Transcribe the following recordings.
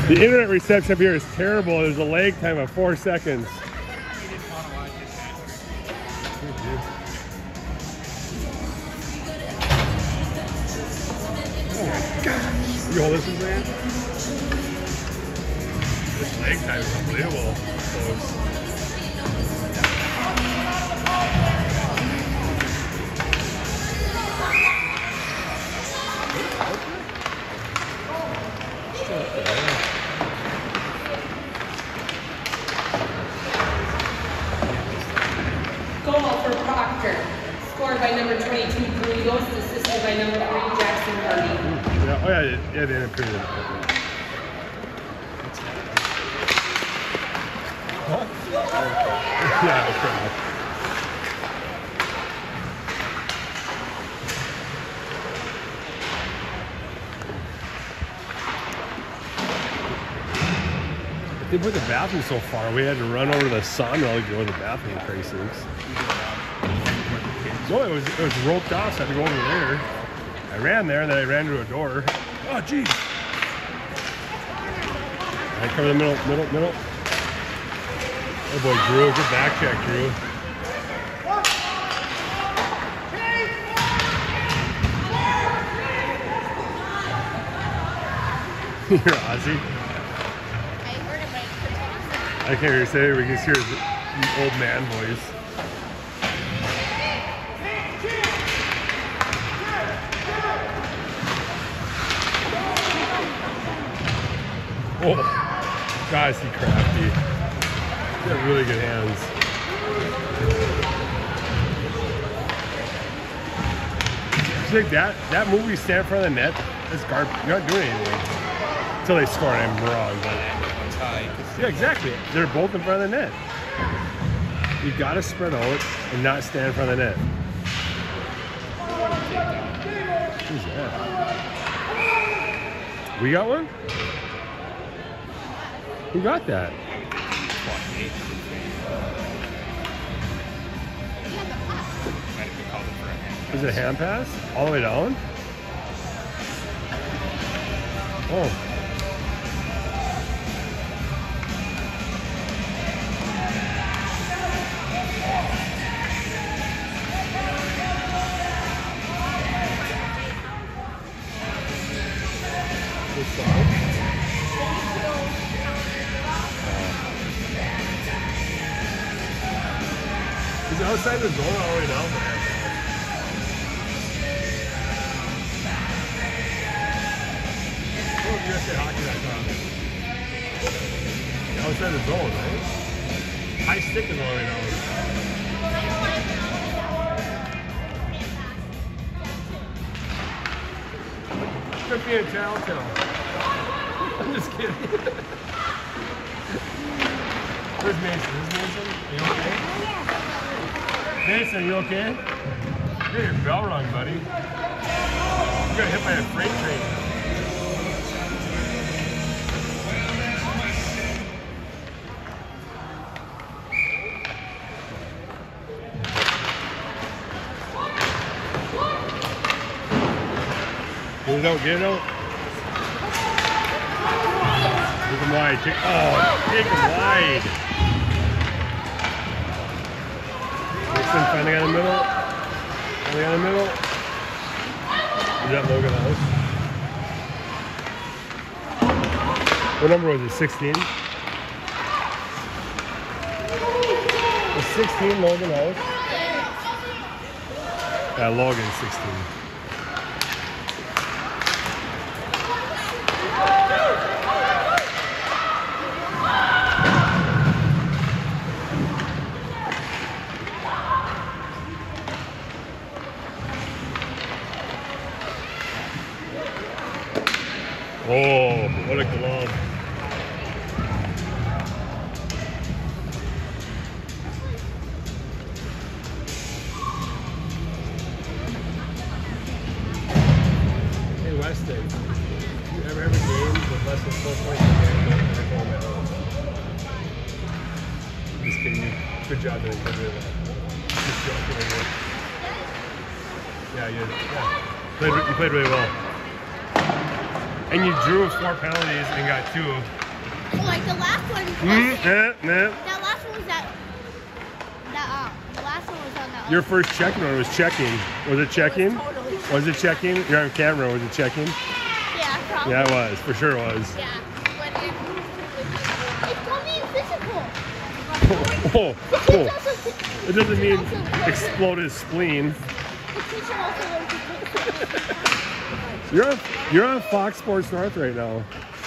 The internet reception up here is terrible. There's a lag time of 4 seconds. Oh my God. You hold this in man? This lag time is unbelievable. Close. Goal for Proctor. Scored by number 22, Peewee Ghost, assisted by number 3, Jackson Hardy. Yeah, oh yeah, they didn't approve it. What? Yeah, that's right. They put the bathroom so far, we had to run over to the sawmill to go to the bathroom precincts. No, it was roped off, so I had to go over there. I ran there, and then I ran to a door. Oh, geez. I cover the middle. Oh boy, Drew, good back check, Drew. You're Ozzy. I can't hear you say it, we can just hear his old man voice. Oh, God, is he crafty. He got really good hands. It's like that move you stand in front of the net, that's garbage. You're not doing anything. Until they score, and I'm wrong, but... Yeah, exactly. They're both in front of the net. You gotta spread out and not stand in front of the net. Who's that? We got one? Who got that? Is it a hand pass? All the way down? Oh. He's outside the zone all the way down there. Oh, USA hockey.com. Outside the zone, right? High stick is all the way down. Could be a telltale. I'm just kidding. Where's Mason? Are you okay? Mason, are you okay? You got your bell rung, buddy. You got hit by a freight train. Get it out, get it out. Take him wide. Take him wide. Finally got in the middle. Finally got in the middle. Is that Logan House? What number was it? 16? Was 16 Logan House? Yeah, Logan 16. Oh, what a glove. Hey, Weston, do you ever have a game with less than 4 points in the game? Don't call my own. Just kidding. Good job doing that. Just joking. Yeah, you played really well. And you drew 4 penalties and got 2. Like the last one. That last one was that. The last one was on that. Your first checking order was checking. Was it checking? Totally. Was it checking? You're on camera. Was it checking? Yeah, probably. Yeah, it was. For sure it was. Yeah. When it told me physical. Oh. It doesn't mean explode his spleen. You're on Fox Sports North right now.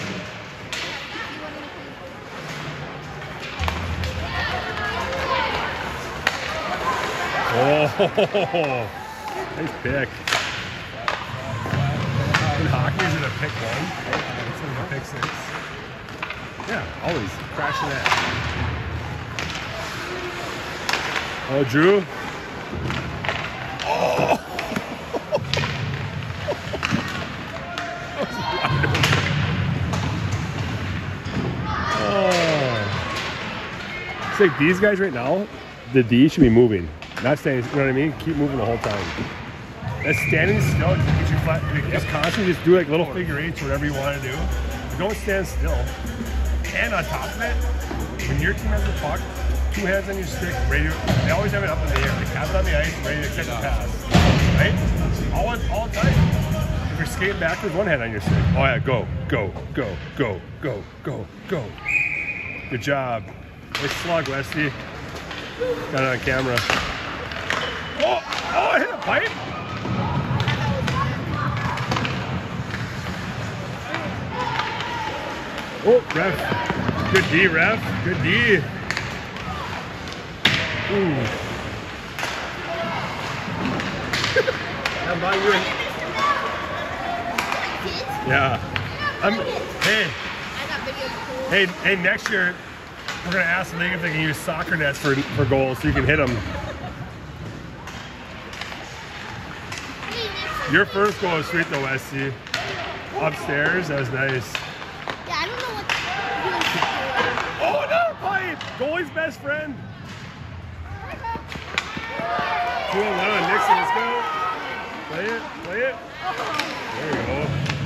Oh, nice pick. In hockey, is it a pick 1? It's like a pick 6. Yeah, always crashing that. Oh, Drew. Oh. It's like these guys right now, the D should be moving. Not standing, you know what I mean? Keep moving the whole time. That standing still, get you flat, just constantly just do like little figure 8s, whatever you want to do. Don't stand still. And on top of it, when your team has the puck, 2 hands on your stick, ready to, they always have it up in the air. They have it on the ice, ready to accept the pass. Right? All the time. If you're skating backwards, 1 hand on your stick. Oh yeah, go. Good job. Nice slug, Westy. Got it on camera. Oh, I hit a pipe. Oh, ref. Good D, ref. Good D. Ooh. I'm buying you. Yeah. Hey, next year we're gonna ask the league if they can use soccer nets for goals so you can hit them. Your first goal was sweet though, Westy. Upstairs, that was nice. Yeah, I don't know what to do. Oh, another pipe! Goalie's best friend. 2-on-1 Nixon, let's go. Play it. There you go.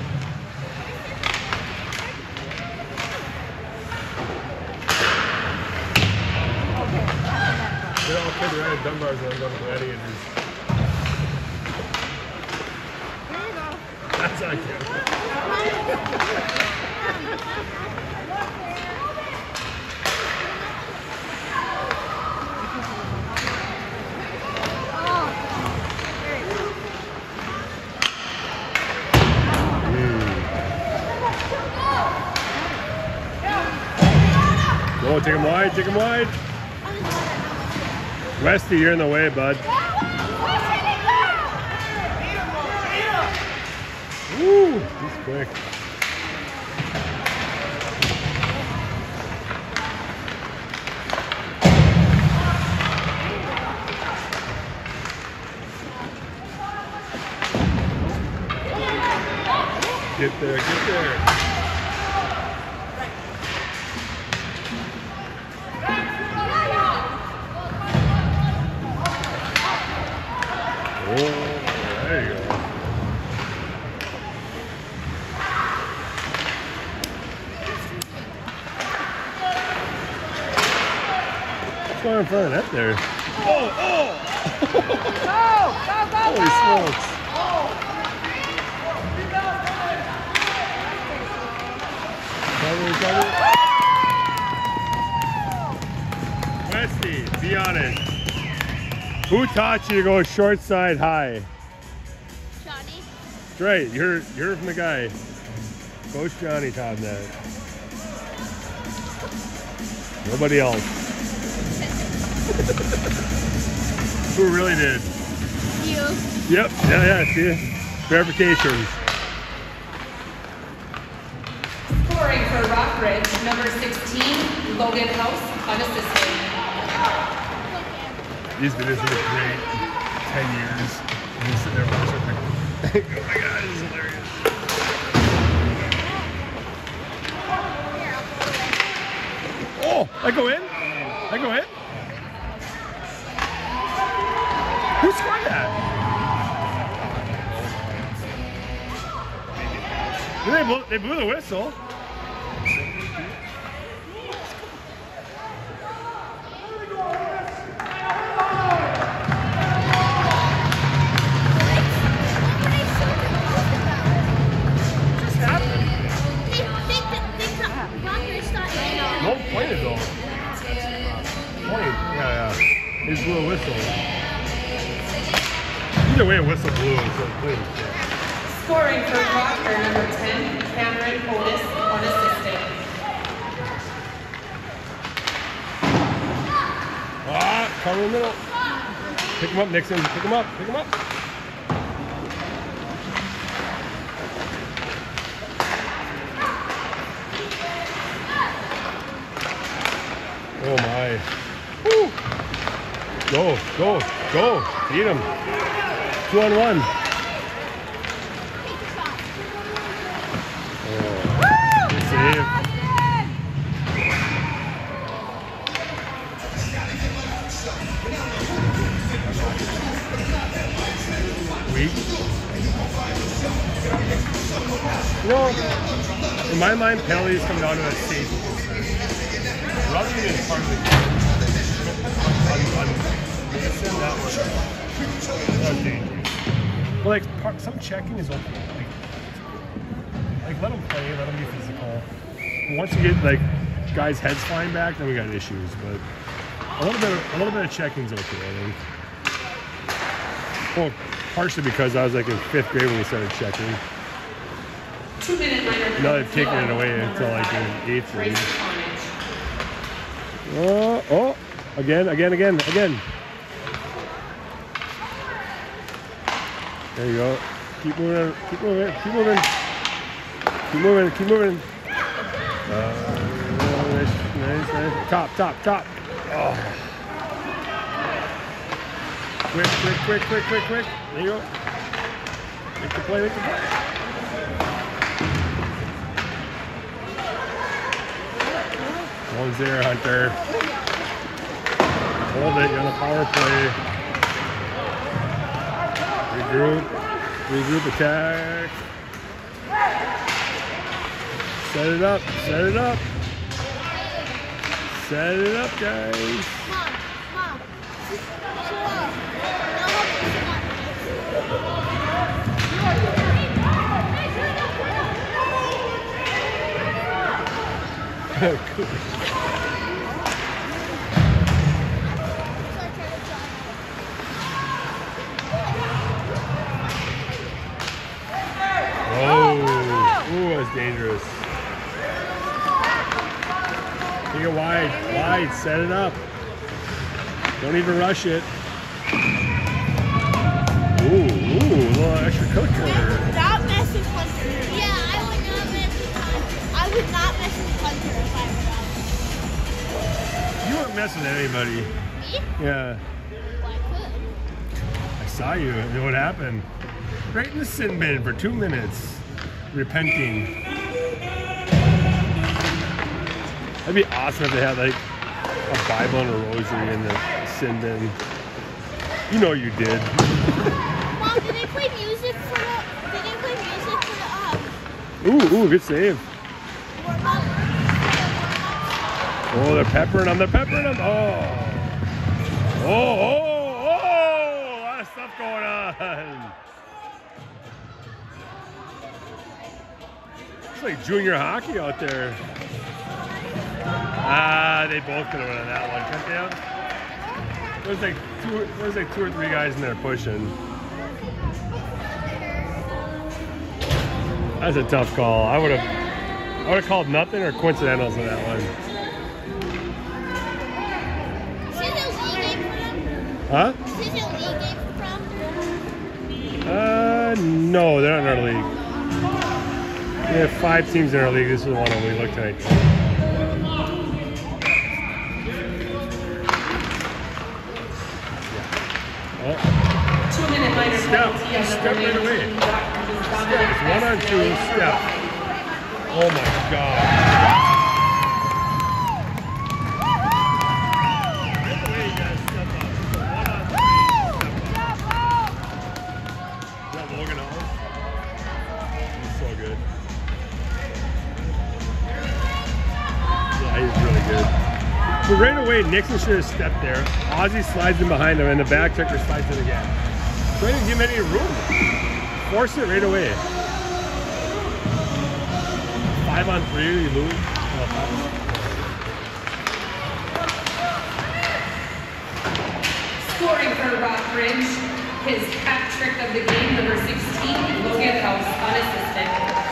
They're all kids around Dunbar's and I'm going to Gladiators. There you go. That's on camera. Go, take him wide. Westy, you're in the way, bud. Woo, he's quick. Get there. Oh, there you go. What's going in front of that there? Oh! Holy smokes. Cover. Westy, be honest. Who taught you to go short side high? Johnny. That's right, you heard from the guy. Coach Johnny taught that. Nobody else. Who really did? You. Yep, yeah, see? Verifications. Scoring for Rockridge, number 16, Logan House, unassisted. He's been in for a great 10 years. And he's sitting there watching like, oh my god, this is hilarious. Oh, I go in? Who scored that? They blew the whistle. No pointed though. Point. Yeah. They blew a whistle. Either way, a whistle blew, so it played. Scoring for Proctor, number 10, Cameron Otis, unassisted. Cover in the middle. Pick him up, Nixon. Pick him up. Pick him up. Oh my. Woo. Go. Beat him. 2-on-1. Good save. Weak. You know, in my mind, penalties come down to a safety concern. Rubbing is part of the game. That was dangerous. But like, some checking is okay. Like let them play, let them be physical. But once you get like guys' heads flying back, then we got issues. But a little bit of checking is okay, I think. Well, partially because I was like in 5th grade when we started checking. 2-minute minor. Now they've taken it away until like in 8th grade. Again. There you go. Keep moving. Nice. Top. Oh. Quick. There you go. Make the play. One's there, Hunter. Hold it, you're on the power play. Regroup, attack. Set it up, guys. Mom. Ooh, that's dangerous. Take it wide, set it up. Don't even rush it. Ooh, a little extra cook for her. Not mess with Hunter. Yeah, I would not mess with Hunter. I would not mess with Hunter if I were You weren't messing with anybody. Me? Yeah. Well, I could. I saw you. And what happened? Right in the sin bin for 2 minutes. Repenting. That'd be awesome if they had like a Bible and a rosary in the sin bin. You know you did. Mom, did they play music for the Ooh, good save. Oh, they're peppering them. Oh, a lot of stuff going on. It's like junior hockey out there. They both could have won on that one, couldn't they have? There's like 2 or 3 guys in there pushing. That's a tough call. I would have called nothing or coincidentals on that one. Huh? Is this a league game for Proctor? No, they're not in our league. We have 5 teams in our league. This is the one we looked tonight. Oh. 2-minute minor penalty. Step right away. It's 1-on-2, step. Oh my God. good. But right away, Nixon should have stepped there. Ozzy slides in behind him, and the back checker slides in again. So he didn't give him any room. Force it right away. 5-on-3, you lose. Scoring for Rockridge, his hat trick of the game, number 16, Logan House, unassisted.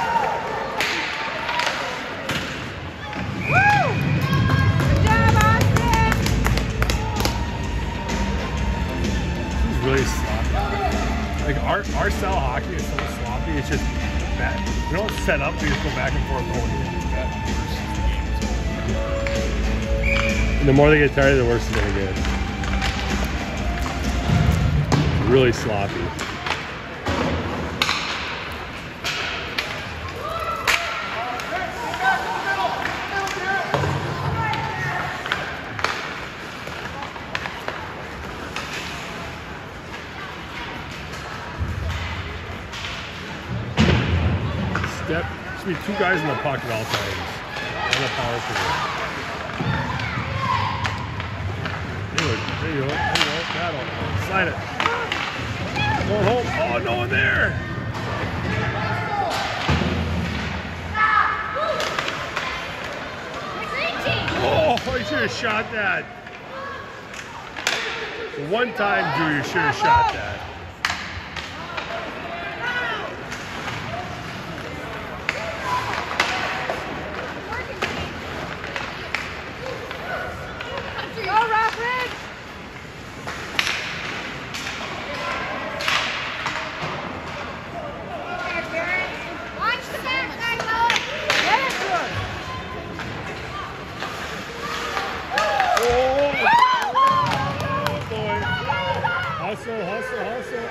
Really sloppy. Like our style hockey is so sloppy, it's just bad. We don't set up, we just go back and forth going in. And the more they get tired, the worse it's gonna get. Really sloppy. Step. Should be 2 guys in the puck at all times. On the power play. There you go. Battle. Slide it. Going home. Oh, no one there. Oh, you should have shot that. One time, Drew, you should have shot that. Hustle.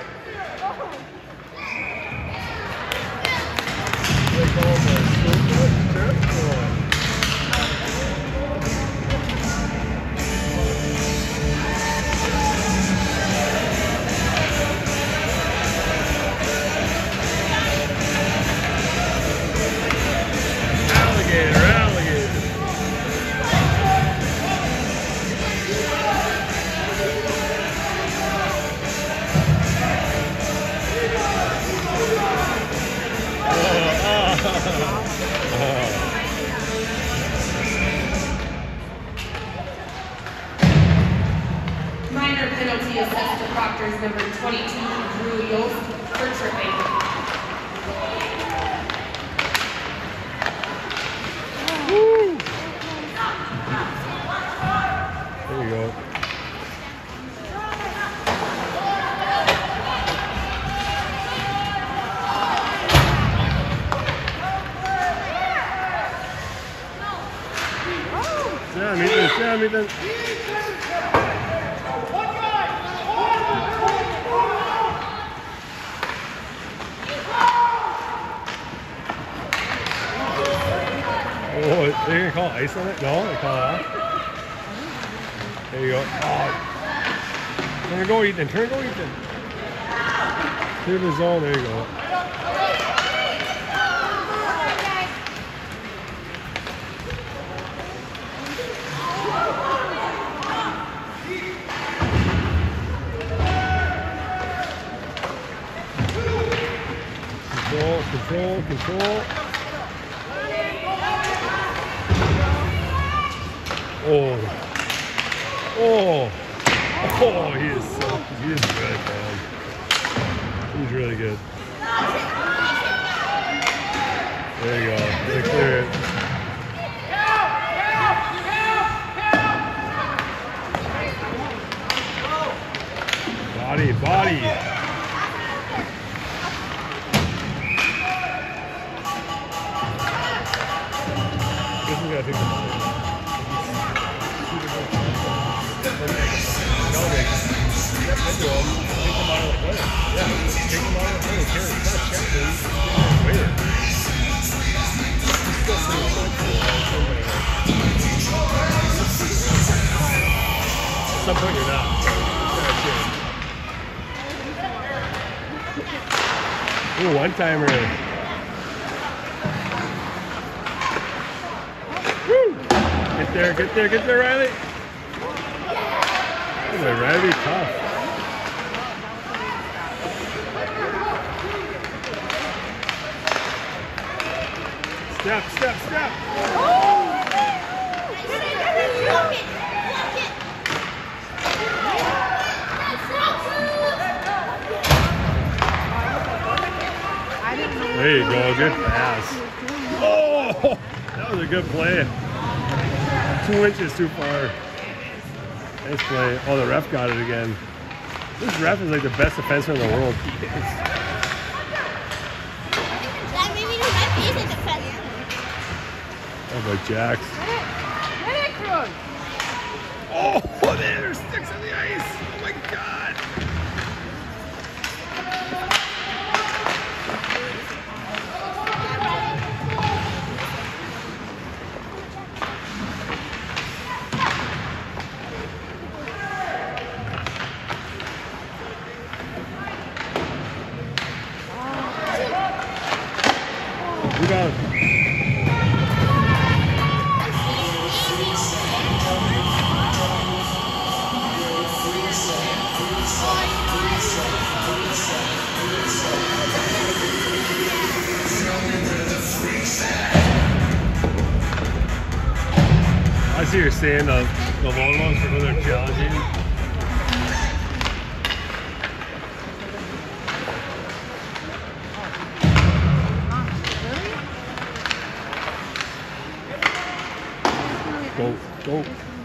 Minor penalty assessed to Proctor's number 22, Drew Yost, for tripping. Woo. There you go. Sam, Ethan. Oh, they're gonna call ice on it? No, they call it off. There you go. Oh. Turn and go, Ethan. Clear the zone. There you go. Control. Oh, he is good, man. He's really good. There you go. They clear it. Body. This is gonna take the At some point you're not. Ooh, one-timer. Woo! And Get there, Riley. Oh, Riley, tough. Step. There you go, good pass. Oh, that was a good play. 2 inches too far. Nice play. Oh, the ref got it again. This ref is like the best defenseman in the world. That maybe the ref is a defenseman. Oh, but Jax. Oh, there's sticks on the ice. Oh my God. Rebound. I see you're saying the long ones for who they're challenging. Go.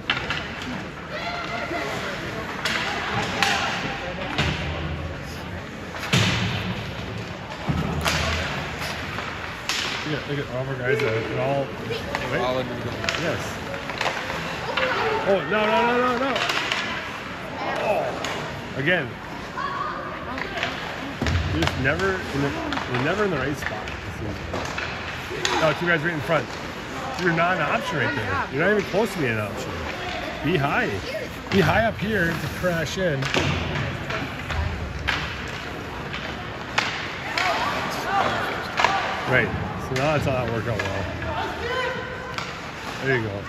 Look at all of our guys that all. Wait. Yes. Oh, no. Oh. Again. You're just never in the right spot. Oh, two guys right in front. You're not an option right there. You're not even close to being an option. Be high. Be high up here to crash in. Right. So now that's how that worked out well. There you go.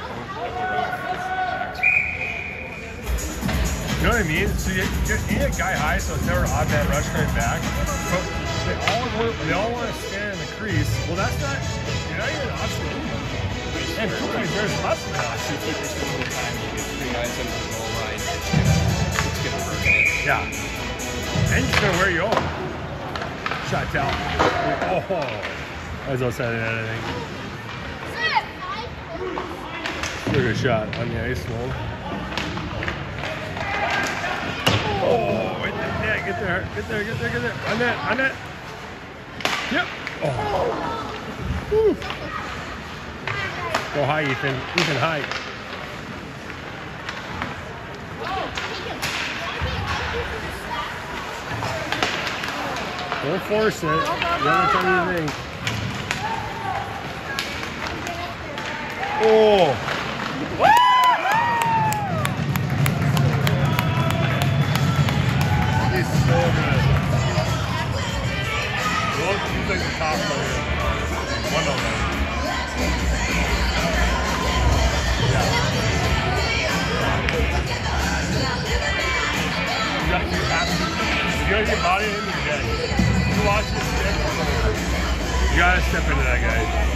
You know what I mean? So you need a guy high so it's never an odd man rush coming back. But they all want to stand in the crease. Well, that's not, you're not even an option. And there's less than an option. 50% of the time you get 3 guys under the goal line. It's going to hurt it. Yeah. And it's going to wear you off. Shot down. Oh. That was outside of that, I think. Took a shot on the ice wall. Oh, right there. Yeah, get there. On that. Yep. Oh. Woo. Go high, Ethan. High. Don't force it. The other time you think. Oh! He's so good. He's like the top player. One of them. Yeah. You gotta get body in your deck. You watch this stick. You gotta step into that guy.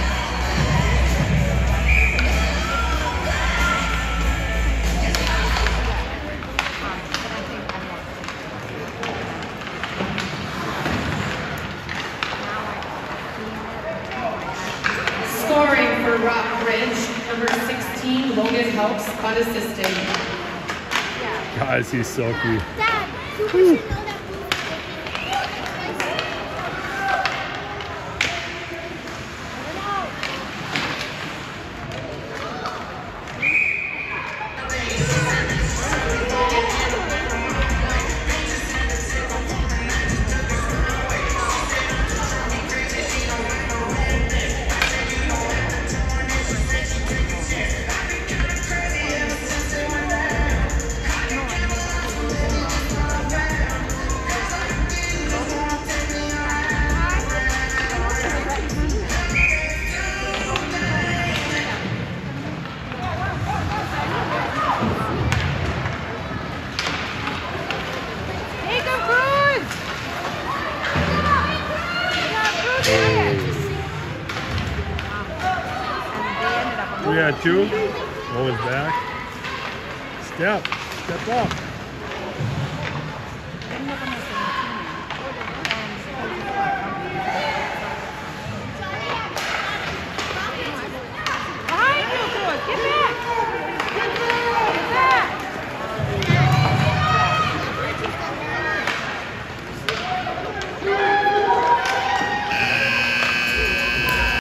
Scoring for Rockridge, number 16, Logan Helps, unassisted. Guys, he's silky. Dad, you should know that. 3 on 2. Owen's back. Step up.